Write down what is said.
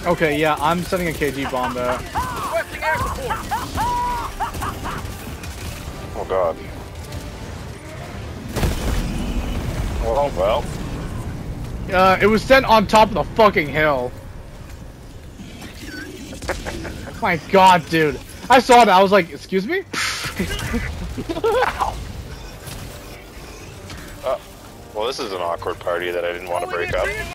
Okay, yeah, I'm setting a KG bomb there. Requesting air support. Oh god. Well. It was set on top of the fucking hill. My god, dude. I saw that, I was like, excuse me? Well, this is an awkward party that I didn't want to break up.